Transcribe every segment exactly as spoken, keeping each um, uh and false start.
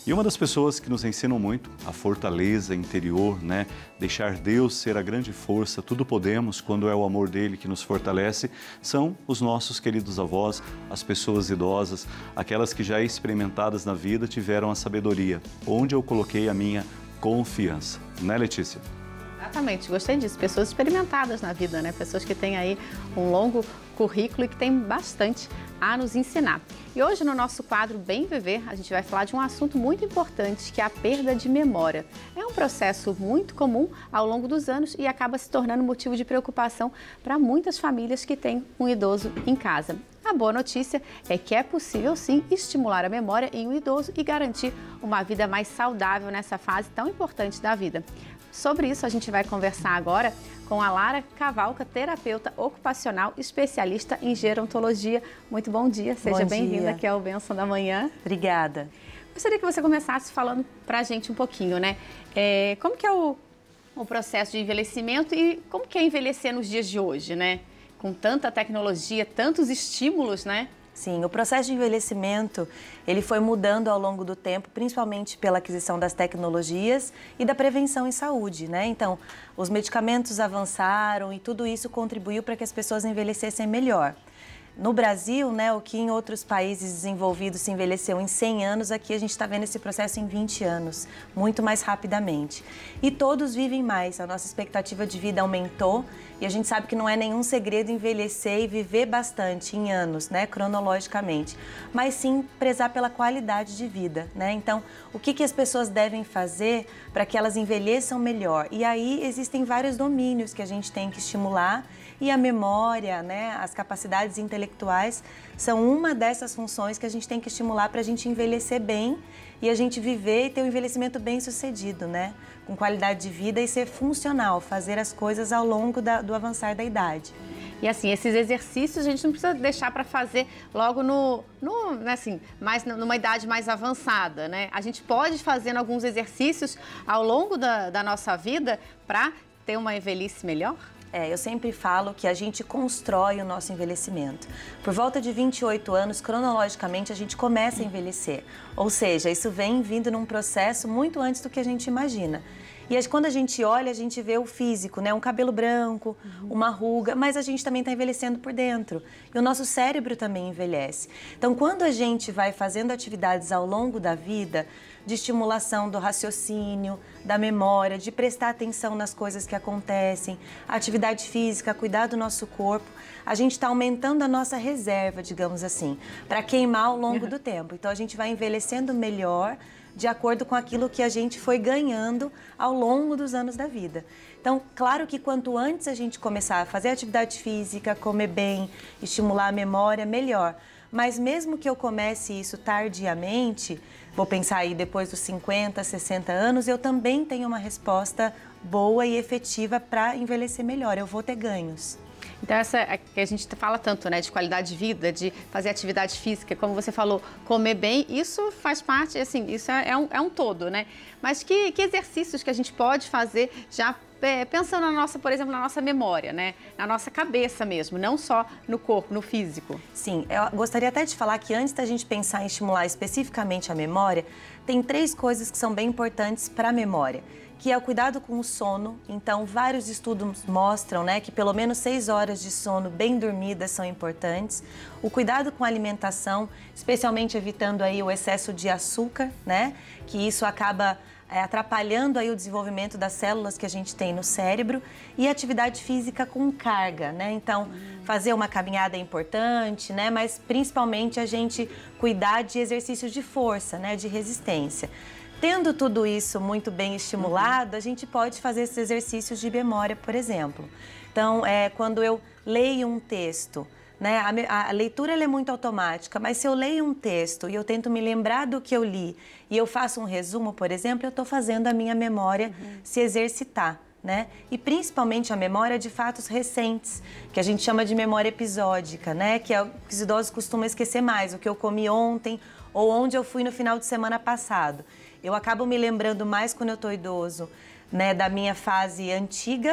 E uma das pessoas que nos ensinam muito, a fortaleza interior, né? Deixar Deus ser a grande força, tudo podemos quando é o amor dele que nos fortalece, são os nossos queridos avós, as pessoas idosas, aquelas que já experimentadas na vida tiveram a sabedoria, onde eu coloquei a minha confiança. Né, Letícia? Exatamente, gostei disso. Pessoas experimentadas na vida, né? Pessoas que têm aí um longo currículo e que têm bastante a nos ensinar. E hoje no nosso quadro Bem Viver, a gente vai falar de um assunto muito importante, que é a perda de memória. É um processo muito comum ao longo dos anos e acaba se tornando motivo de preocupação para muitas famílias que têm um idoso em casa. A boa notícia é que é possível sim estimular a memória em um idoso e garantir uma vida mais saudável nessa fase tão importante da vida. Sobre isso a gente vai conversar agora com a Lara Cavalca, terapeuta ocupacional, especialista em gerontologia. Muito bom dia, seja bem-vinda aqui ao Bênção da Manhã. Obrigada. Gostaria que você começasse falando pra gente um pouquinho, né? É, como que é o, o processo de envelhecimento e como que é envelhecer nos dias de hoje, né? Com tanta tecnologia, tantos estímulos, né? Sim, o processo de envelhecimento, ele foi mudando ao longo do tempo, principalmente pela aquisição das tecnologias e da prevenção em saúde, né? Então, os medicamentos avançaram e tudo isso contribuiu para que as pessoas envelhecessem melhor. No Brasil, né, o que em outros países desenvolvidos se envelheceu em cem anos, aqui a gente está vendo esse processo em vinte anos, muito mais rapidamente. E todos vivem mais, a nossa expectativa de vida aumentou e a gente sabe que não é nenhum segredo envelhecer e viver bastante em anos, né, cronologicamente, mas sim prezar pela qualidade de vida, né? Então, o que, que as pessoas devem fazer para que elas envelheçam melhor? E aí existem vários domínios que a gente tem que estimular e a memória, né, as capacidades intelectuais são uma dessas funções que a gente tem que estimular para a gente envelhecer bem e a gente viver e ter um envelhecimento bem sucedido, né? Com qualidade de vida e ser funcional, fazer as coisas ao longo da, do avançar da idade. E assim, esses exercícios a gente não precisa deixar para fazer logo no, no assim, mais, numa idade mais avançada, né? A gente pode fazer alguns exercícios ao longo da, da nossa vida para ter uma velhice melhor? É, eu sempre falo que a gente constrói o nosso envelhecimento. Por volta de vinte e oito anos, cronologicamente, a gente começa a envelhecer. Ou seja, isso vem vindo num processo muito antes do que a gente imagina. E quando a gente olha, a gente vê o físico, né? Um cabelo branco, uhum. uma ruga, mas a gente também está envelhecendo por dentro. E o nosso cérebro também envelhece. Então, quando a gente vai fazendo atividades ao longo da vida, de estimulação do raciocínio, da memória, de prestar atenção nas coisas que acontecem, atividade física, cuidar do nosso corpo, a gente está aumentando a nossa reserva, digamos assim, para queimar ao longo do tempo. Então, a gente vai envelhecendo melhor, de acordo com aquilo que a gente foi ganhando ao longo dos anos da vida. Então, claro que quanto antes a gente começar a fazer atividade física, comer bem, estimular a memória, melhor. Mas mesmo que eu comece isso tardiamente, vou pensar aí depois dos cinquenta, sessenta anos, eu também tenho uma resposta boa e efetiva para envelhecer melhor, eu vou ter ganhos. Então, essa é que a gente fala tanto, né, de qualidade de vida, de fazer atividade física, como você falou, comer bem, isso faz parte, assim, isso é, é, um, é um todo, né? Mas que, que exercícios que a gente pode fazer já é, pensando na nossa, por exemplo, na nossa memória, né? Na nossa cabeça mesmo, não só no corpo, no físico. Sim, eu gostaria até de falar que antes da gente pensar em estimular especificamente a memória, tem três coisas que são bem importantes para a memória, que é o cuidado com o sono. Então, vários estudos mostram, né, que pelo menos seis horas de sono bem dormidas são importantes. O cuidado com a alimentação, especialmente evitando aí o excesso de açúcar, né, que isso acaba é, atrapalhando aí o desenvolvimento das células que a gente tem no cérebro. E atividade física com carga, né, então fazer uma caminhada é importante, né, mas principalmente a gente cuidar de exercícios de força, né, de resistência. Tendo tudo isso muito bem estimulado, a gente pode fazer esses exercícios de memória, por exemplo. Então, é, quando eu leio um texto, né, a, a leitura ela é muito automática, mas se eu leio um texto e eu tento me lembrar do que eu li e eu faço um resumo, por exemplo, eu estou fazendo a minha memória uhum. se exercitar. Né? E principalmente a memória de fatos recentes, que a gente chama de memória episódica, né? Que é o que os idosos costumam esquecer mais, o que eu comi ontem ou onde eu fui no final de semana passado. Eu acabo me lembrando mais quando eu estou idoso, né, da minha fase antiga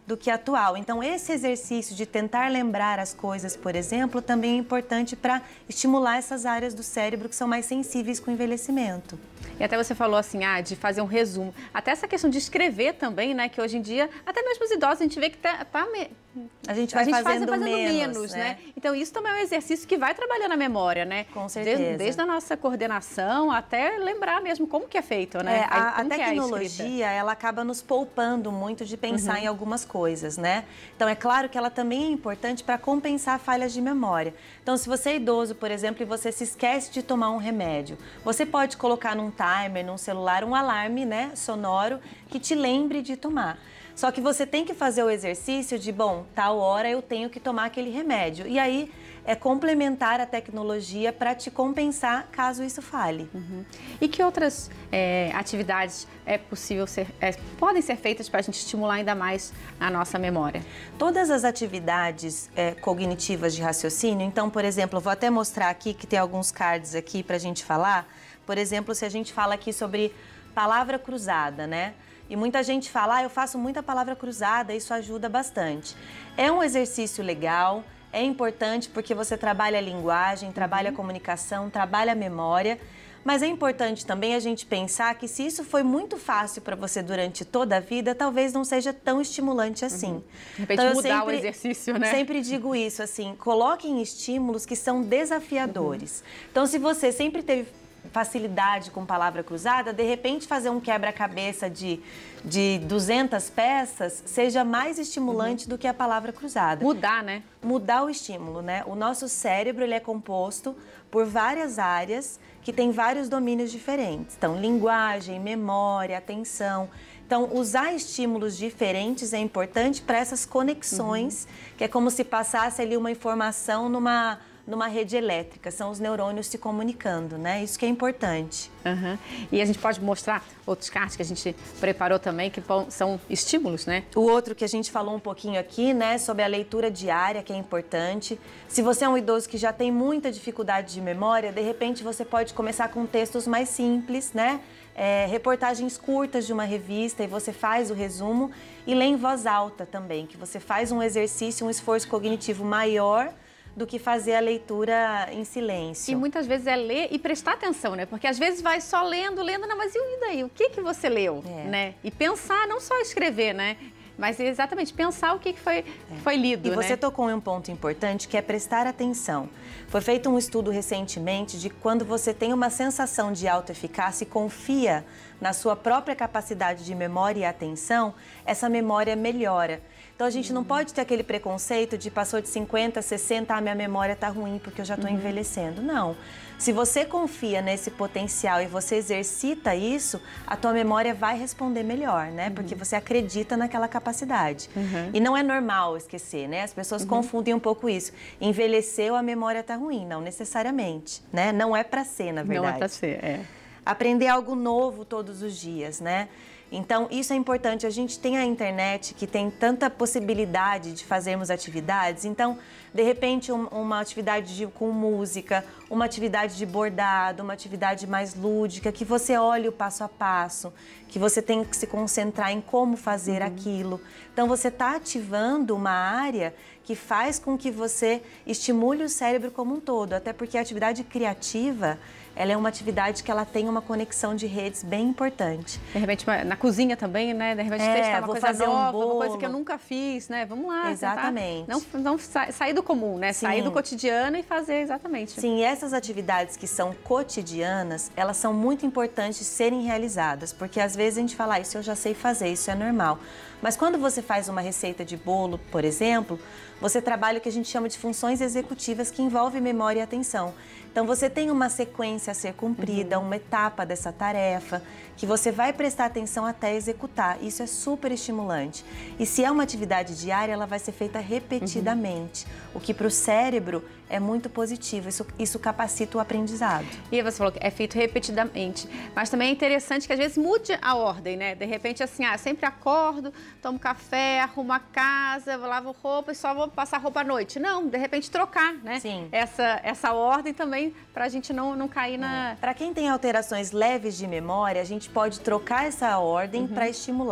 do que atual. Então, esse exercício de tentar lembrar as coisas, por exemplo, também é importante para estimular essas áreas do cérebro que são mais sensíveis com o envelhecimento. E até você falou assim, ah, de fazer um resumo. Até essa questão de escrever também, né? Que hoje em dia, até mesmo os idosos, a gente vê que tá... tá me... A gente vai a gente fazendo, fazendo menos, menos né? né? Então, isso também é um exercício que vai trabalhando a memória, né? Com certeza. Desde, desde a nossa coordenação até lembrar mesmo como que é feito, né? É, a, a que tecnologia, é a ela acaba nos poupando muito de pensar uhum. em algumas coisas, né? Então, é claro que ela também é importante para compensar falhas de memória. Então, se você é idoso, por exemplo, e você se esquece de tomar um remédio, você pode colocar num timer, num celular, um alarme, né, sonoro, que te lembre de tomar. Só que você tem que fazer o exercício de, bom, tal hora eu tenho que tomar aquele remédio. E aí, é complementar a tecnologia para te compensar caso isso falhe. Uhum. E que outras é, atividades é possível ser, é, podem ser feitas para a gente estimular ainda mais a nossa memória? Todas as atividades é, cognitivas de raciocínio, então, por exemplo, eu vou até mostrar aqui que tem alguns cards aqui para a gente falar. Por exemplo, se a gente fala aqui sobre palavra cruzada, né? E muita gente fala, ah, eu faço muita palavra cruzada, isso ajuda bastante. É um exercício legal, é importante porque você trabalha a linguagem, trabalha a comunicação, trabalha a memória, mas é importante também a gente pensar que se isso foi muito fácil para você durante toda a vida, talvez não seja tão estimulante assim. Uhum. De repente então, mudar sempre, o exercício, né? Sempre digo isso, assim, coloquem estímulos que são desafiadores. Uhum. Então, se você sempre teve facilidade com palavra cruzada, de repente fazer um quebra-cabeça de, de duzentas peças seja mais estimulante uhum. do que a palavra cruzada. Mudar, né? Mudar o estímulo, né? O nosso cérebro, ele é composto por várias áreas que tem vários domínios diferentes. Então, linguagem, memória, atenção. Então, usar estímulos diferentes é importante para essas conexões, uhum. que é como se passasse ali uma informação numa... numa rede elétrica, são os neurônios se comunicando, né? Isso que é importante. Uhum. E a gente pode mostrar outros cards que a gente preparou também, que são estímulos, né? O outro que a gente falou um pouquinho aqui, né, sobre a leitura diária, que é importante. Se você é um idoso que já tem muita dificuldade de memória, de repente você pode começar com textos mais simples, né? É, reportagens curtas de uma revista e você faz o resumo e lê em voz alta também, que você faz um exercício, um esforço cognitivo maior do que fazer a leitura em silêncio. E muitas vezes é ler e prestar atenção, né? Porque às vezes vai só lendo, lendo, não, mas e daí? O que que você leu, é. né? E pensar, não só escrever, né? Mas exatamente pensar o que foi, é. foi lido, E né? você tocou em um ponto importante, que é prestar atenção. Foi feito um estudo recentemente de quando você tem uma sensação de autoeficácia e confia na sua própria capacidade de memória e atenção, essa memória melhora. Então, a gente não pode ter aquele preconceito de passou de cinquenta, sessenta, ah, minha memória está ruim porque eu já estou uhum. envelhecendo. Não. Se você confia nesse potencial e você exercita isso, a tua memória vai responder melhor, né? Uhum. Porque você acredita naquela capacidade. Uhum. E não é normal esquecer, né? As pessoas uhum. confundem um pouco isso. Envelheceu, a memória está ruim. Não necessariamente, né? Não é para ser, na verdade. Não é para ser, é. Aprender algo novo todos os dias, né? Então, isso é importante. A gente tem a internet que tem tanta possibilidade de fazermos atividades. Então, de repente, um, uma atividade de, com música, uma atividade de bordado, uma atividade mais lúdica, que você olhe o passo a passo, que você tem que se concentrar em como fazer uhum. aquilo. Então, você está ativando uma área que faz com que você estimule o cérebro como um todo. Até porque a atividade criativa, ela é uma atividade que ela tem uma conexão de redes bem importante. De repente, na cozinha também, né? De repente, é, testar uma vou coisa fazer nova, um bolo. uma coisa que eu nunca fiz, né? Vamos lá. Exatamente. Tentar, não, não sa sair do comum, né? Sim. Sair do cotidiano e fazer exatamente. Sim, e essas atividades que são cotidianas, elas são muito importantes de serem realizadas, porque às vezes a gente fala, ah, isso eu já sei fazer, isso é normal. Mas quando você faz uma receita de bolo, por exemplo, você trabalha o que a gente chama de funções executivas que envolvem memória e atenção. Então, você tem uma sequência a ser cumprida, uhum. uma etapa dessa tarefa, que você vai prestar atenção até executar. Isso é super estimulante. E se é uma atividade diária, ela vai ser feita repetidamente, uhum. o que para o cérebro é muito positivo. Isso, isso capacita o aprendizado. E você falou que é feito repetidamente, mas também é interessante que às vezes mude a ordem, né? De repente, assim, ah, eu sempre acordo, tomo café, arrumo a casa, lavo roupa e só vou passar roupa à noite. Não, de repente trocar, né? Sim. Essa, essa ordem também para a gente não, não cair na... É. Para quem tem alterações leves de memória, a gente pode trocar essa ordem uhum. para estimular.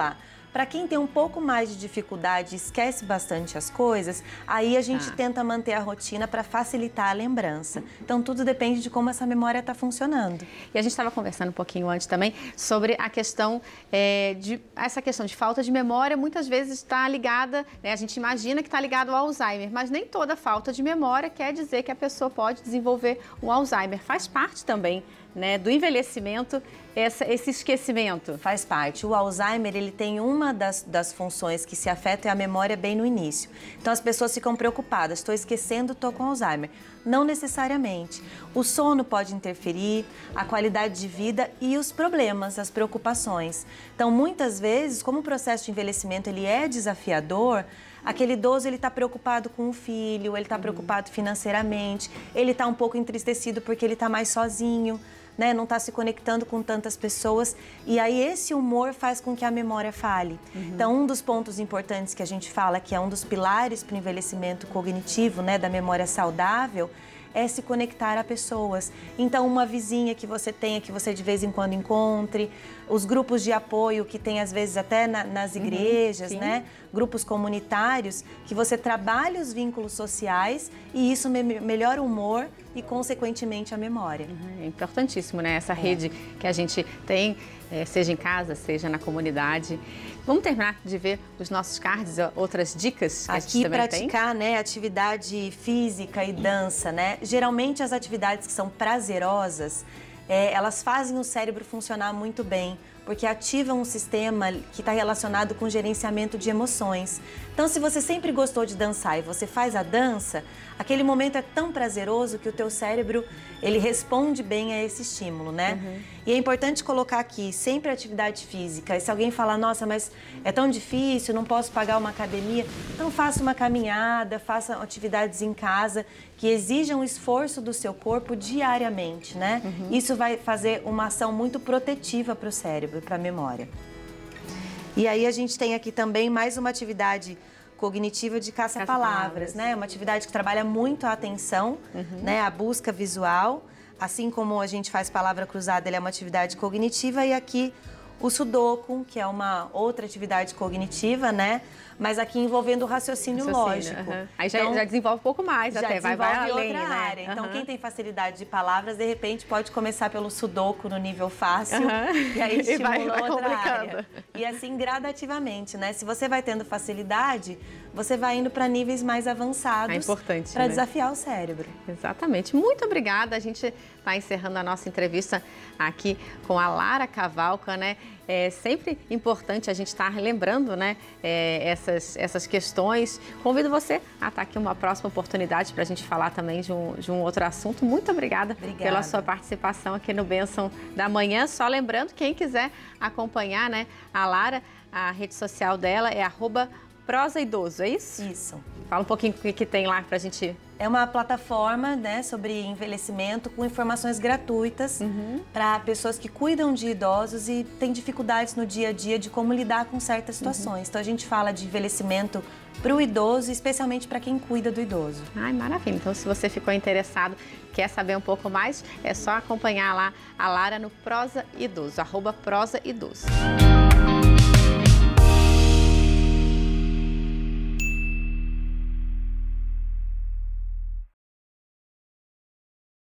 Para quem tem um pouco mais de dificuldade, esquece bastante as coisas, aí a gente ah. tenta manter a rotina para facilitar a lembrança. Então, tudo depende de como essa memória está funcionando. E a gente estava conversando um pouquinho antes também sobre a questão é, de essa questão de falta de memória, muitas vezes está ligada, né, a gente imagina que está ligado ao Alzheimer, mas nem toda falta de memória quer dizer que a pessoa pode desenvolver um Alzheimer. Faz parte também, né, do envelhecimento, essa, esse esquecimento. Faz parte. O Alzheimer, ele tem uma das, das funções que se afeta é a memória bem no início. Então, as pessoas ficam preocupadas, estou esquecendo, estou com Alzheimer. Não necessariamente. O sono pode interferir, a qualidade de vida e os problemas, as preocupações. Então, muitas vezes, como o processo de envelhecimento ele é desafiador, aquele idoso ele está preocupado com o filho, ele está uhum. preocupado financeiramente, ele está um pouco entristecido porque ele está mais sozinho, né? Não está se conectando com tantas pessoas. E aí esse humor faz com que a memória falhe. Uhum. Então, um dos pontos importantes que a gente fala, que é um dos pilares para o envelhecimento cognitivo, né, da memória saudável, é se conectar a pessoas. Então, uma vizinha que você tenha, que você de vez em quando encontre, os grupos de apoio que tem às vezes até na, nas igrejas, uhum, né? Grupos comunitários, que você trabalhe os vínculos sociais e isso me melhora o humor e, consequentemente, a memória. Uhum, é importantíssimo, né? Essa é. rede que a gente tem, é, seja em casa, seja na comunidade. Vamos terminar de ver os nossos cards, outras dicas que Aqui, a gente também praticar, tem? né, atividade física e dança, né? Geralmente as atividades que são prazerosas, é, elas fazem o cérebro funcionar muito bem, porque ativam um sistema que está relacionado com gerenciamento de emoções. Então, se você sempre gostou de dançar e você faz a dança, aquele momento é tão prazeroso que o teu cérebro, ele responde bem a esse estímulo, né? Uhum. E é importante colocar aqui, sempre atividade física. E se alguém falar, nossa, mas é tão difícil, não posso pagar uma academia, então faça uma caminhada, faça atividades em casa que exijam esforço do seu corpo diariamente, né? Uhum. Isso vai fazer uma ação muito protetiva para o cérebro, para a memória. E aí a gente tem aqui também mais uma atividade cognitiva de caça-palavras, né? Uma atividade que trabalha muito a atenção, uhum, né? A busca visual. Assim como a gente faz palavra cruzada, ele é uma atividade cognitiva, e aqui o sudoku, que é uma outra atividade cognitiva, né? Mas aqui envolvendo o raciocínio, raciocínio lógico. Uhum. Aí já, então, já desenvolve um pouco mais, já até vai, vai além, outra né? área. Então, uhum. quem tem facilidade de palavras, de repente pode começar pelo sudoku no nível fácil, uhum, e aí estimula e vai, vai outra área. E assim gradativamente, né? Se você vai tendo facilidade, você vai indo para níveis mais avançados. É importante, para né? desafiar o cérebro. Exatamente. Muito obrigada. A gente está encerrando a nossa entrevista aqui com a Lara Cavalca, né? É sempre importante a gente estar lembrando, né, é, essas, essas questões. Convido você a estar aqui uma próxima oportunidade para a gente falar também de um, de um outro assunto. Muito obrigada, obrigada pela sua participação aqui no Bênção da Manhã. Só lembrando, quem quiser acompanhar, né, a Lara, a rede social dela é arroba Prosa Idoso, é isso? Isso. Fala um pouquinho o que, que tem lá pra gente... É uma plataforma, né, sobre envelhecimento com informações gratuitas, uhum, para pessoas que cuidam de idosos e têm dificuldades no dia a dia de como lidar com certas situações. Uhum. Então a gente fala de envelhecimento para o idoso, especialmente para quem cuida do idoso. Ai, maravilha. Então, se você ficou interessado, quer saber um pouco mais, é só acompanhar lá a Lara no Prosa Idoso, arroba Prosa Idoso.